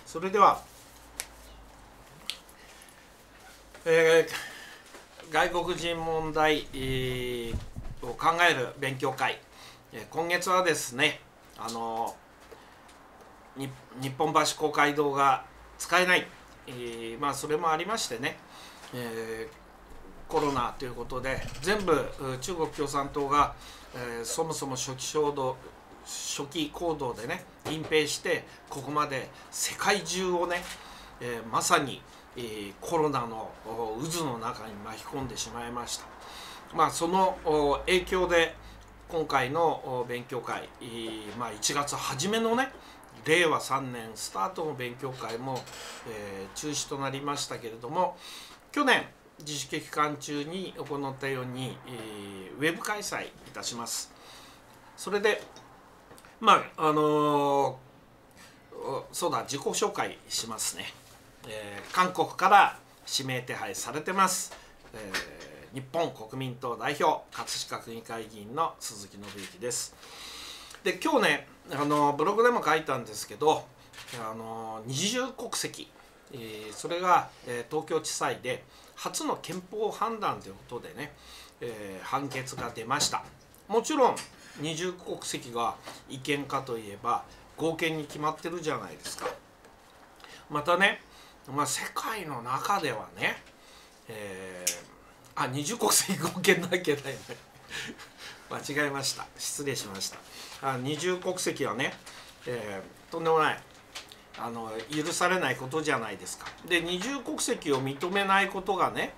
それでは、外国人問題、を考える勉強会、今月はですね、日本橋公会堂が使えない、それもありましてね、コロナということで全部中国共産党が、そもそも初期行動でね隠蔽して、ここまで世界中をね、まさに、コロナの渦の中に巻き込んでしまいました。その影響で今回の勉強会、1月初めのね令和3年スタートの勉強会も、中止となりましたけれども、去年自粛期間中に行ったように、ウェブ開催いたします。それでそうだ、自己紹介しますね。韓国から指名手配されてます、日本国民党代表葛飾区議会議員の鈴木信之です。で、今日ねブログでも書いたんですけど、二重国籍、それが、東京地裁で初の憲法判断ということでね、判決が出ました。もちろん二重国籍が違憲かといえば合憲に決まってるじゃないですか。またね、世界の中ではね、二重国籍合憲なわけないね間違えました、失礼しました。二重国籍はね、とんでもない許されないことじゃないですか。で、二重国籍を認めないことがね、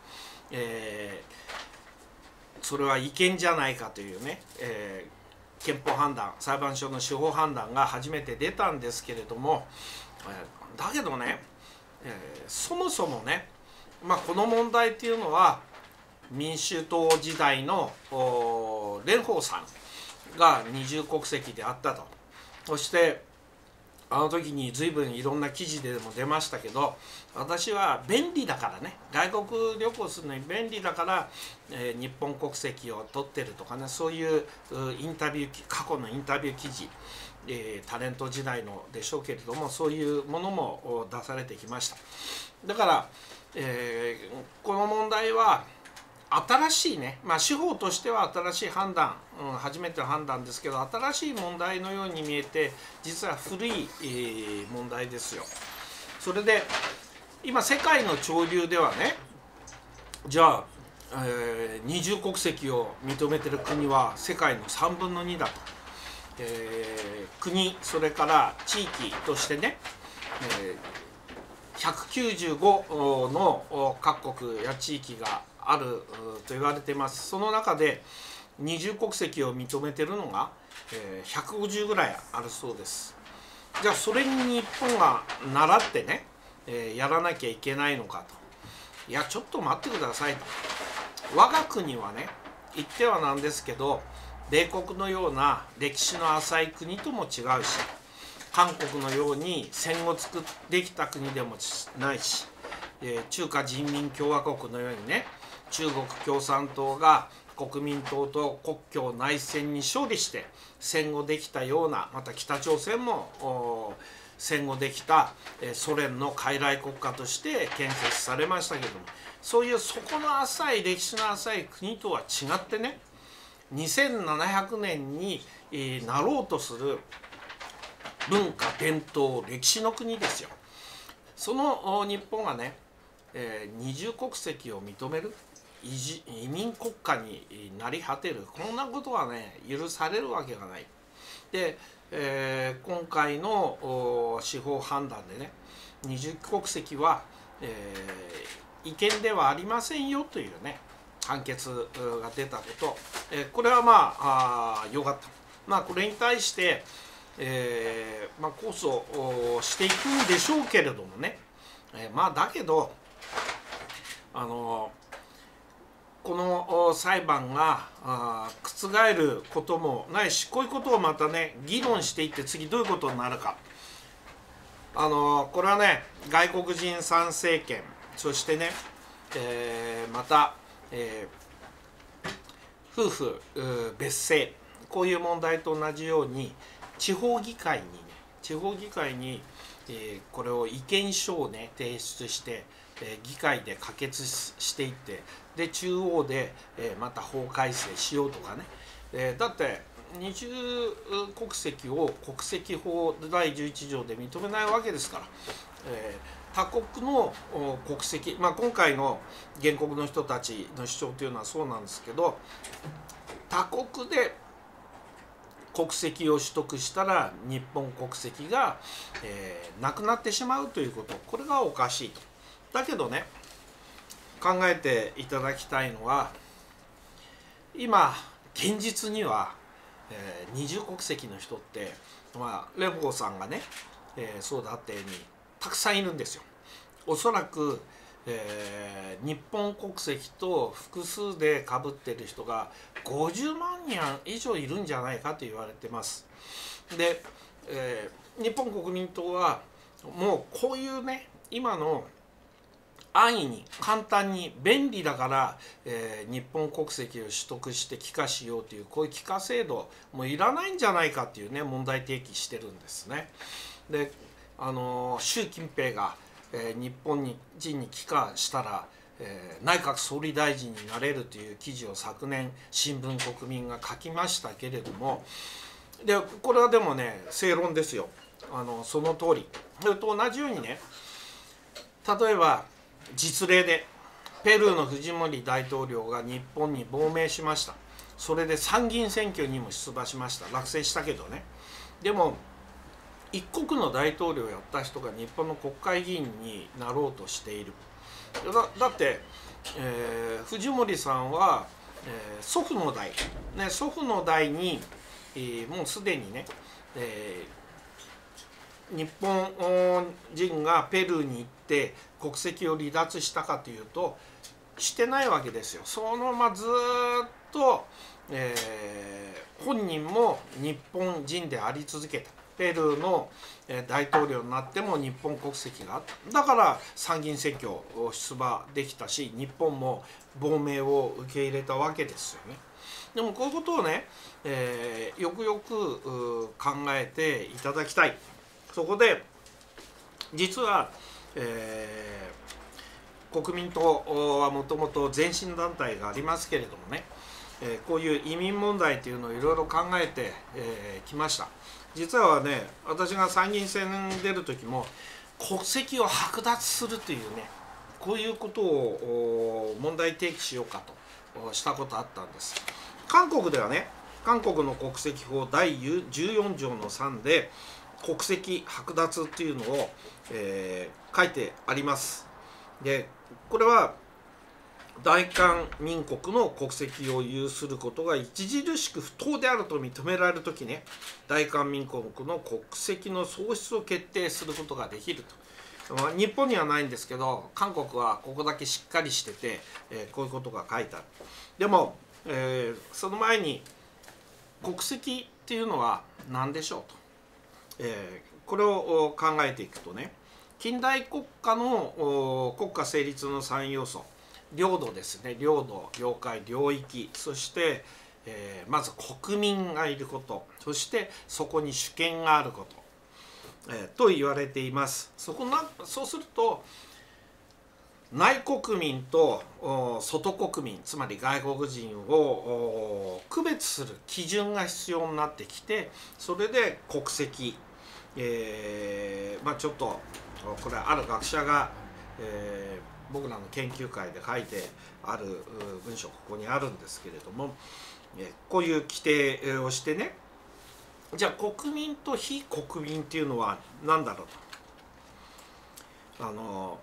それは違憲じゃないかというね、憲法判断、裁判所の司法判断が初めて出たんですけれども、だけどね、そもそもね、この問題っていうのは民主党時代の蓮舫さんが二重国籍であったと。そしてあの時に随分いろんな記事でも出ましたけど、私は便利だからね、外国旅行するのに便利だから、日本国籍を取ってるとかね、そういうインタビュー、過去のインタビュー記事、タレント時代のでしょうけれども、そういうものも出されてきました。だから、この問題は新しいね、司法としては新しい判断、初めての判断ですけど、新しい問題のように見えて、実は古い、問題ですよ。それで今世界の潮流ではね、じゃあ、二重国籍を認めてる国は世界の3分の2だと。国、それから地域としてね、195の各国や地域があると言われています。その中で二重国籍を認めているのが150ぐらいあるそうです。じゃあそれに日本が習ってね、やらなきゃいけないのかと。いや、ちょっと待ってくださいと。我が国はね、言ってはなんですけど、米国のような歴史の浅い国とも違うし、韓国のように戦後できた国でもないし、中華人民共和国のようにね、中国共産党が国民党と国共内戦に勝利して戦後できたような、また北朝鮮も戦後できたソ連の傀儡国家として建設されましたけども、そういう底の浅い歴史の浅い国とは違ってね、2700年になろうとする文化伝統歴史の国ですよ。その日本がね、二重国籍を認める移民国家になり果てる、こんなことはね許されるわけがない。で、今回の司法判断でね、二重国籍は、違憲ではありませんよというね判決が出たこと、これは良かった。これに対して控訴していくんでしょうけれどもね、だけどこの裁判が覆ることもないし、こういうことをまたね議論していって次どういうことになるか。これはね、外国人参政権、そしてね、また、夫婦別姓、こういう問題と同じように地方議会にこれを意見書をね提出して、議会で可決していって、で中央で、また法改正しようとかね、だって二重国籍を国籍法第11条で認めないわけですから、他国の国籍、今回の原告の人たちの主張というのはそうなんですけど、他国で国籍を取得したら日本国籍が、なくなってしまうということ、これがおかしいと。だけどね、考えていただきたいのは、今現実には、二重国籍の人って、レボーさんがね、そうだったようにたくさんいるんですよ。おそらく、日本国籍と複数でかぶってる人が50万人以上いるんじゃないかと言われてます。で、日本国民党はもうこういうね、今の安易に簡単に便利だから、日本国籍を取得して帰化しようという、こういう帰化制度もういらないんじゃないかっていうね、問題提起してるんですね。で、習近平が、日本人に帰化したら、内閣総理大臣になれるという記事を昨年新聞国民が書きましたけれども、でこれはでもね正論ですよ。その通り。それと同じようにね、例えば実例でペルーのフジモリ大統領が日本に亡命しました。それで参議院選挙にも出馬しました。落選したけどね。でも一国の大統領をやった人が日本の国会議員になろうとしている。だって、藤森さんは、祖父の代、ね、祖父の代に、もうすでにね、日本人がペルーに行って国籍を離脱したかというとしてないわけですよ。そのままずっと、本人も日本人であり続けた。ペルーの大統領になっても日本国籍があった。だから参議院選挙を出馬できたし、日本も亡命を受け入れたわけですよね。でもこういうことをね、よくよく考えていただきたい。そこで実は、国民党はもともと前進団体がありますけれどもね、こういう移民問題というのをいろいろ考えてきました。実はね、私が参議院選に出る時も国籍を剥奪するというね、こういうことを問題提起しようかとしたことあったんです。韓国ではね、韓国の国籍法第14条の3で国籍剥奪っていうのを、書いてあります。で、これは大韓民国の国籍を有することが著しく不当であると認められるときね、大韓民国の国籍の喪失を決定することができると。日本にはないんですけど、韓国はここだけしっかりしてて、こういうことが書いてある。でも、その前に国籍っていうのは何でしょうと、これを考えていくとね、近代国家の国家成立の3要素、領土ですね、領土、領海、領域、そして、まず国民がいること、そしてそこに主権があること、と言われています。そうすると内国民と外国民、つまり外国人を区別する基準が必要になってきて、それで国籍、ちょっとこれある学者が、僕らの研究会で書いてある文章、ここにあるんですけれども、こういう規定をしてね、じゃあ国民と非国民っていうのは何だろうと。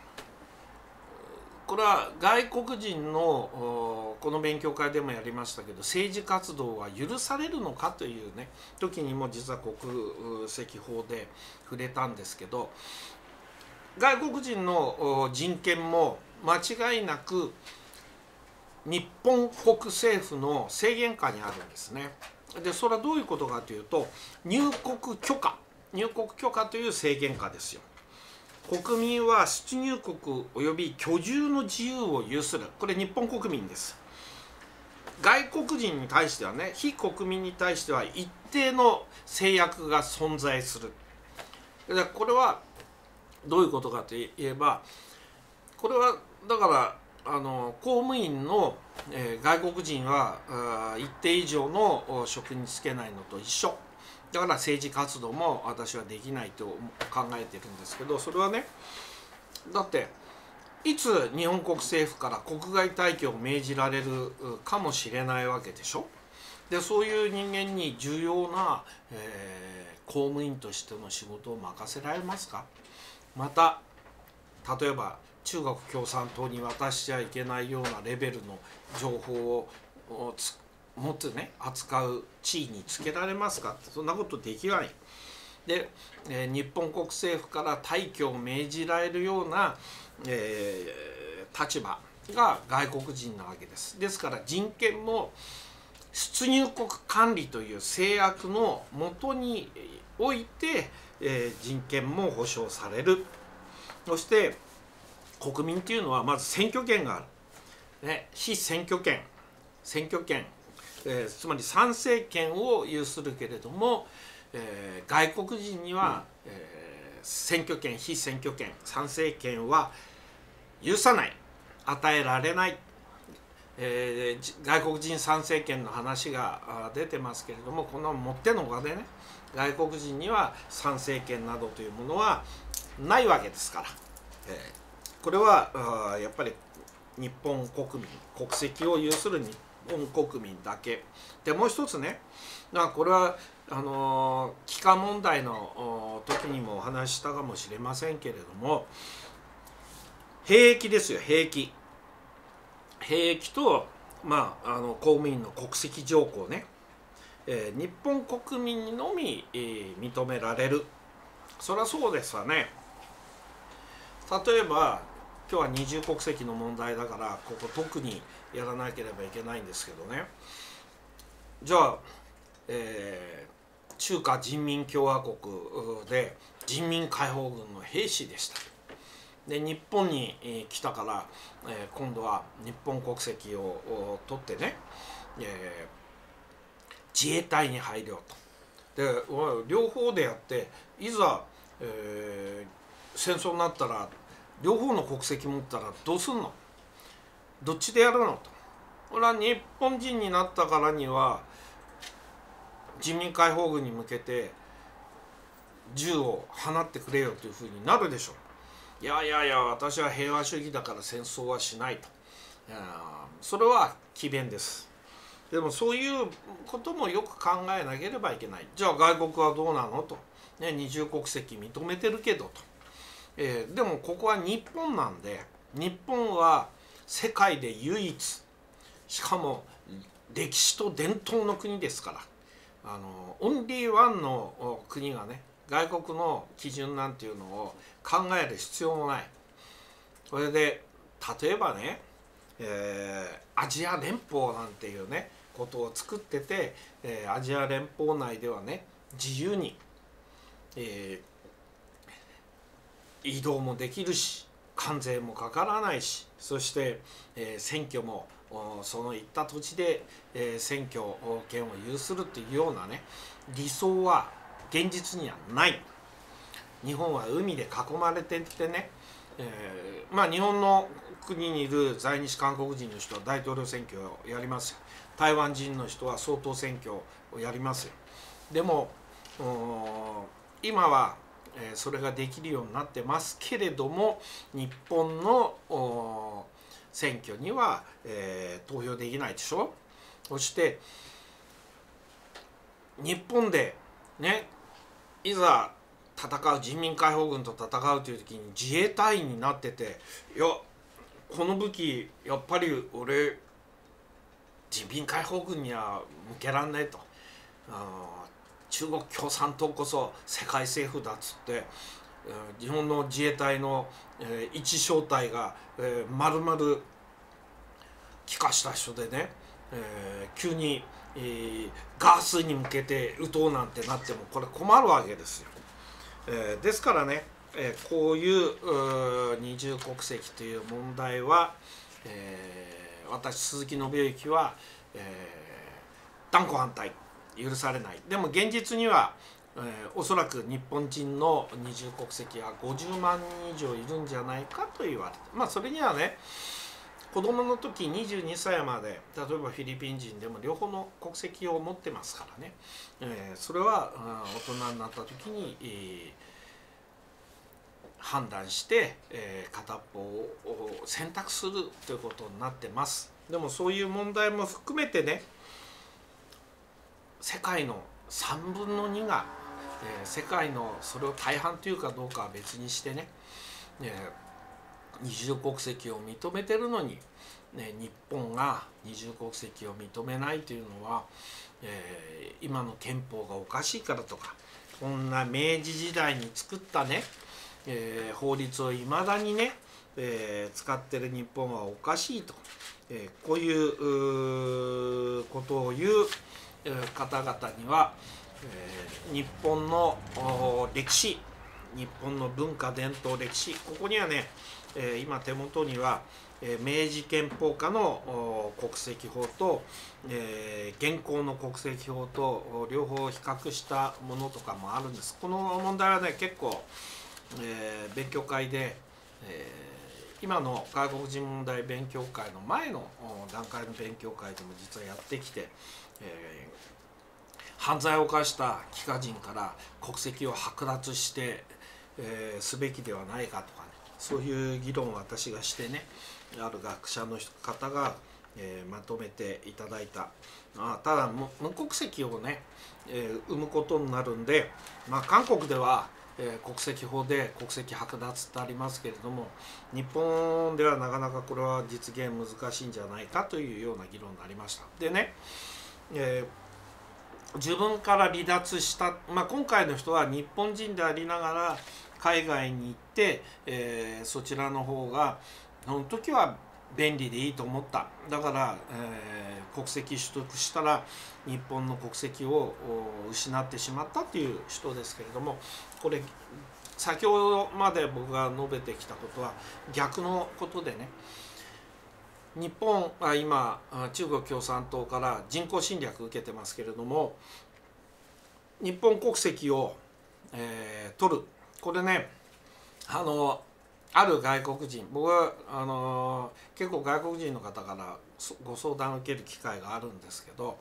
これは外国人のこの勉強会でもやりましたけど、政治活動は許されるのかというね時にも実は国籍法で触れたんですけど、外国人の人権も間違いなく日本国政府の制限下にあるんですね。でそれはどういうことかというと、入国許可という制限下ですよ。国民は出入国及び居住の自由を有する。これ日本国民です。外国人に対してはね、非国民に対しては一定の制約が存在する。 でこれはどういうことかといえば、これはだから公務員の、外国人は一定以上の職に就けないのと一緒だから、政治活動も私はできないと考えてるんですけど、それはね、だっていつ日本国政府から国外退去を命じられるかもしれないわけでしょ。でそういう人間に重要な、公務員としての仕事を任せられますか。また例えば中国共産党に渡しちゃいけないようなレベルの情報を持ってね扱う地位につけられますかって、そんなことできない。で、日本国政府から退去を命じられるような、立場が外国人なわけです。ですから人権も出入国管理という制約のもとにおいて、人権も保障される。そして国民というのはまず選挙権がある、ね、非選挙権、つまり参政権を有するけれども、外国人には、選挙権、非選挙権、参政権は許さない、与えられない。外国人参政権の話が出てますけれども、このもってのほかでね、外国人には参政権などというものはないわけですから、これはやっぱり日本国民、国籍を有する日本国民だけで、もう一つね、これは帰還問題の時にもお話ししたかもしれませんけれども、兵役ですよ。兵役と、公務員の国籍条項ね、日本国民にのみ、認められる。そりゃそうですわね。例えば今日は二重国籍の問題だからここ特にやらなければいけないんですけどね、じゃあ、中華人民共和国で人民解放軍の兵士でした。で日本に来たから、今度は日本国籍を取ってね、自衛隊に入ろうと。で両方でやっていざ、戦争になったら両方の国籍持ったらどうすんの、どっちでやるのと。これは日本人になったからには人民解放軍に向けて銃を放ってくれよというふうになるでしょう。いや私は平和主義だから戦争はしないと。それは詭弁です。でもそういうこともよく考えなければいけない。じゃあ外国はどうなのと、ね、二重国籍認めてるけどと、でもここは日本なんで、日本は世界で唯一、しかも歴史と伝統の国ですから、オンリーワンの国がね外国の基準なんていうのを考える必要もない。それで例えばね、アジア連邦なんていうねことを作ってて、アジア連邦内ではね自由に、移動もできるし関税もかからないし、そして、選挙もその行った土地で、選挙権を有するっていうようなね理想は現実にはない。日本は海で囲まれててね、日本の国にいる在日韓国人の人は大統領選挙をやりますよ。台湾人の人は総統選挙をやりますよ。でも今はそれができるようになってますけれども、日本の選挙には、投票できないでしょ。そして日本でねいざ戦う、人民解放軍と戦うという時に自衛隊員になってて、いやこの武器やっぱり俺人民解放軍には向けらんないと、中国共産党こそ世界政府だっつって、日本の自衛隊の一小隊が丸々帰化した人でね、急にガースに向けて撃とうなんてなってもこれ困るわけですよ。ですからね、こういう二重国籍という問題は、私鈴木信之は、断固反対、許されない。でも現実にはおそらく日本人の二重国籍は50万人以上いるんじゃないかと言われて、それにはね、子供の時22歳まで例えばフィリピン人でも両方の国籍を持ってますからね、それは大人になった時に、判断して、片方を選択するということになってます。でもそういう問題も含めてね、世界の3分の2が、世界のそれを大半というかどうかは別にしてね、二重国籍を認めてるのに、日本が二重国籍を認めないというのは、今の憲法がおかしいからとか、こんな明治時代に作ったね、法律をいまだにね、使ってる日本はおかしいと、こういうことを言う方々には、日本の歴史、日本の文化伝統歴史、ここにはね、今手元には明治憲法下の国籍法と現行の国籍法と両方比較したものとかもあるんです。この問題はね、結構勉強会で、今の外国人問題勉強会の前の段階の勉強会でも実はやってきて、犯罪を犯した帰化人から国籍を剥奪して、すべきではないかとかね、そういう議論を私がしてね、ある学者の方が、まとめていただいた。ただ無国籍をね、生むことになるんで、韓国では国籍法で国籍剥奪ってありますけれども、日本ではなかなかこれは実現難しいんじゃないかというような議論になりました。でね、自分から離脱した、今回の人は日本人でありながら海外に行って、そちらの方がその時は便利でいいと思った。だから、国籍取得したら日本の国籍を失ってしまったっていう人ですけれども、これ先ほどまで僕が述べてきたことは逆のことでね、日本は今中国共産党から人口侵略を受けてますけれども、日本国籍を、取る、これね、ある外国人、僕は結構外国人の方からご相談を受ける機会があるんですけど、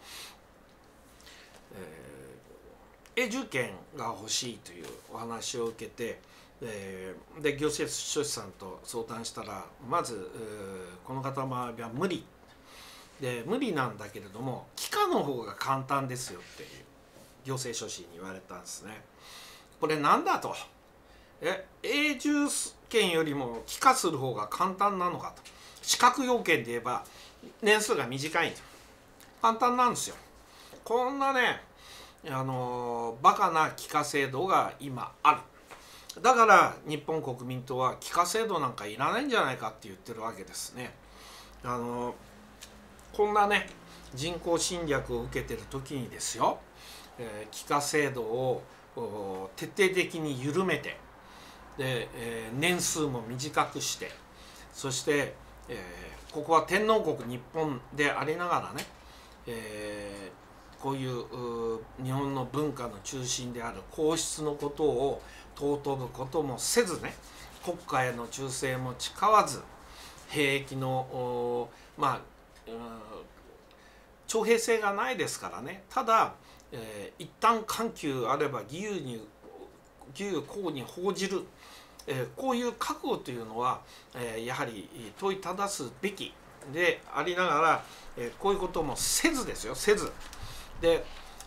永住権が欲しいというお話を受けて、で行政書士さんと相談したら、まずこの方は無理で、無理なんだけれども帰化の方が簡単ですよっていう行政書士に言われたんですね。これなんだと、永住権よりも帰化する方が簡単なのかと。資格要件で言えば年数が短い、簡単なんですよ。こんなね、バカな帰化制度が今ある。だから日本国民党は帰化制度なんかいらないんじゃないかって言ってるわけですね。こんなね、人口侵略を受けてる時にですよ、帰化制度を徹底的に緩めて、で、年数も短くして、そして、ここは天皇国日本でありながらね、こういう日本の文化の中心である皇室のことを尊ぶこともせずね、国家への忠誠も誓わず、兵役の徴兵制がないですからね、ただ、一旦緩急あれば義勇公に報じる、こういう覚悟というのは、やはり問いただすべきでありながら、こういうこともせずですよ、せずで、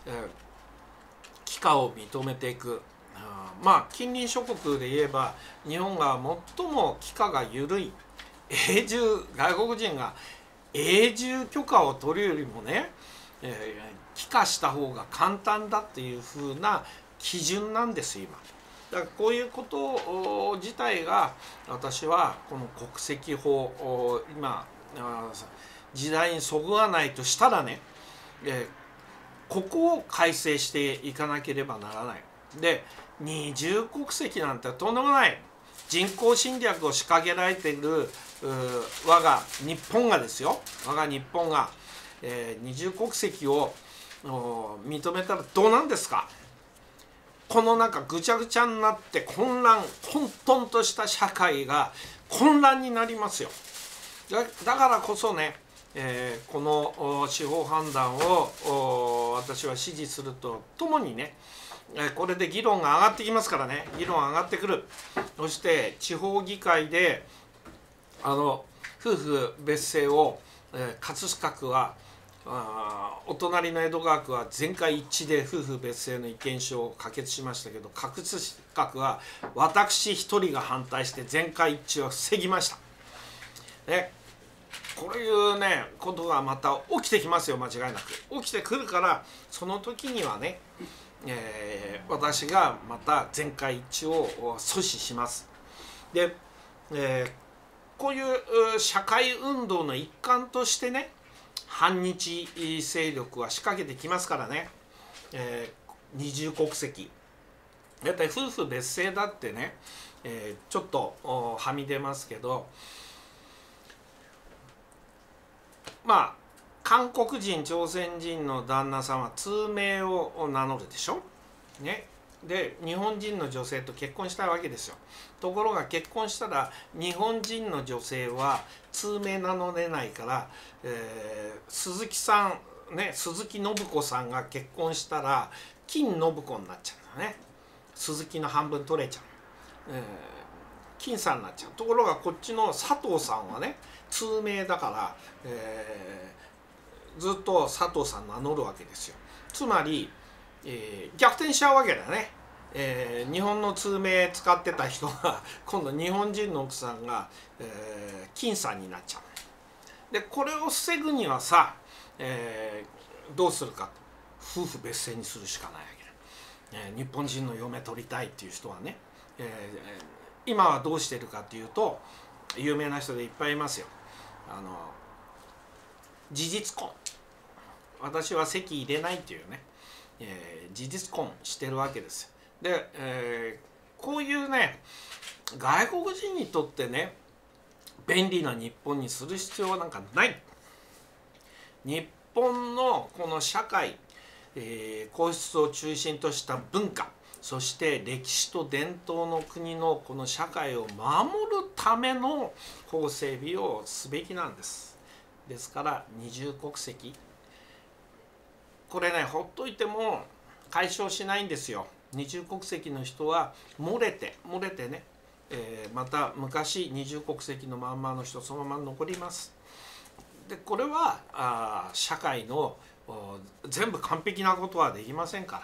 帰化を認めていく。近隣諸国で言えば日本が最も帰化が緩い、外国人が永住許可を取るよりもね、帰化した方が簡単だっていう風な基準なんです今。だからこういうこと自体が、私はこの国籍法、今時代にそぐわないとしたらね、ここを改正していかなければならない。で、二重国籍なんてとんでもない人口侵略を仕掛けられている我が日本がですよ、我が日本が、二重国籍を認めたらどうなんですか。 このなんかぐちゃぐちゃになって混沌とした社会が混乱になりますよ。だからこそね、この司法判断を私は支持するとともにね、これで議論が上がってきますからね、議論上がってくる。そして地方議会で夫婦別姓を、葛飾区はお隣の江戸川区は全会一致で夫婦別姓の意見書を可決しましたけど、葛飾区は私一人が反対して全会一致を防ぎました。こういうねことがまた起きてきますよ、間違いなく起きてくるから、その時にはね、私がまた全会一致を阻止します。で、こういう社会運動の一環としてね、反日勢力は仕掛けてきますからね、二重国籍だいたい夫婦別姓だってね、ちょっとはみ出ますけど、まあ韓国人朝鮮人の旦那さんは通名を名乗るでしょ、ね、で日本人の女性と結婚したいわけですよ。ところが結婚したら日本人の女性は通名名乗れないから、鈴木さんね、鈴木信子さんが結婚したら金信子になっちゃうんだね。鈴木の半分取れちゃう、金さんになっちゃう。ところがこっちの佐藤さんはね通名だから、ずっと佐藤さん名乗るわけですよ。つまり、逆転しちゃうわけだね。日本の通名使ってた人が今度日本人の奥さんが、金さんになっちゃう。でこれを防ぐにはさ、どうするか、夫婦別姓にするしかないわけだ。日本人の嫁取りたいっていう人はね、今はどうしてるかっていうと、有名な人でいっぱいいますよ。事実婚、私は籍入れないっていうね、事実婚してるわけですよ。で、こういうね外国人にとってね便利な日本にする必要はなんかない。日本のこの社会、皇室を中心とした文化、そして歴史と伝統の国のこの社会を守るための法整備をすべきなんです。ですから二重国籍、これねほっといても解消しないんですよ。二重国籍の人は漏れてね、また昔二重国籍のまんまの人そのまま残ります。でこれは社会の全部完璧なことはできませんから、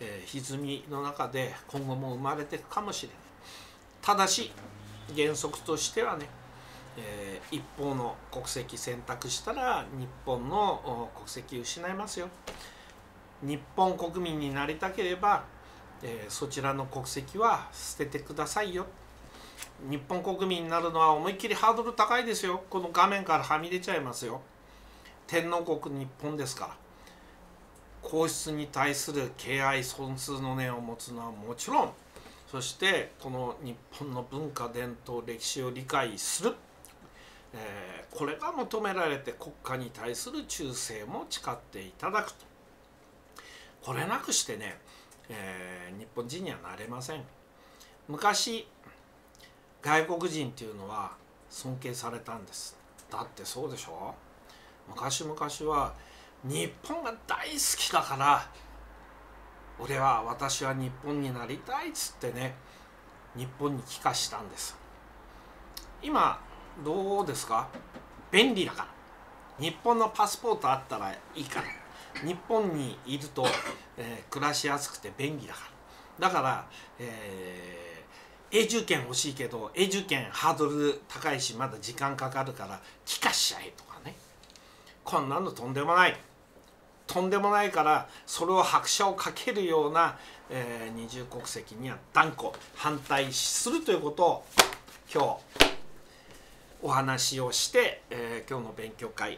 歪みの中で今後も生まれていくかもしれない。ただし原則としてはね、一方の国籍選択したら日本の国籍失いますよ。日本国民になりたければ、そちらの国籍は捨ててくださいよ。日本国民になるのは思いっきりハードル高いですよ。この画面からはみ出ちゃいますよ。天皇国日本ですから、皇室に対する敬愛尊崇の念を持つのはもちろん、そしてこの日本の文化伝統歴史を理解する、これが求められて、国家に対する忠誠も誓っていただくと。これなくしてね、日本人にはなれません。昔外国人っていうのは尊敬されたんです。だってそうでしょ。昔々は日本が大好きだから私は日本になりたいっつってね、日本に帰化したんです。今どうですか。便利だから、日本のパスポートあったらいいから、日本にいると、暮らしやすくて便利だから、だから、永住権欲しいけど永住権ハードル高いしまだ時間かかるから帰化しちゃえとかね、こんなのとんでもないからそれを拍車をかけるような、二重国籍には断固反対するということを今日お話をして、今日の勉強会、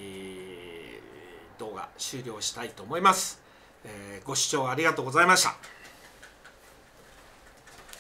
動画終了したいと思います。ご視聴ありがとうございました。